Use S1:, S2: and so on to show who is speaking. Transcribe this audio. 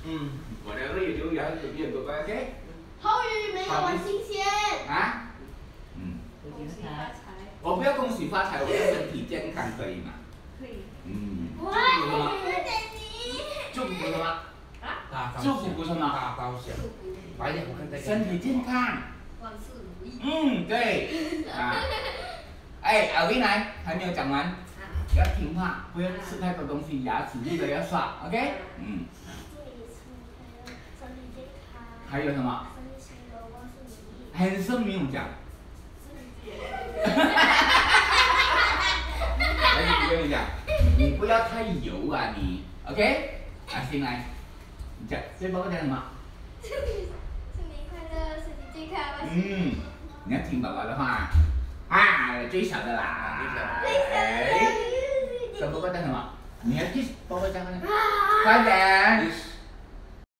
S1: 我的胃流牙有没有乖乖 ？OK。
S2: 好运没有我新鲜。
S1: 啊？
S2: 恭喜发财。
S1: 我不要恭喜发财，我要身体健康，可以吗？
S2: 可以。
S1: 哇，祝福什么？
S2: 啊？
S1: 祝福不是吗？
S3: 大高兴。白天我看在
S1: 身体健康。
S2: 万事如意。
S1: 对。啊。哎，耳威来，还没有讲完。要听话，不要吃太多东西，牙齿记得要刷 ，OK？
S2: 祝你身体健康。
S1: 还有什么？
S2: 身体兴隆，万事如意。
S1: 很生没有讲。来，你跟你讲，你不要太油啊，你 ，OK？ 啊，进来，你讲，这包括讲什么？
S2: 祝你快乐，身体健康。
S1: 你要听爸爸的话啊，最小的啦。这包括讲什么？你要记包括讲什么？快点。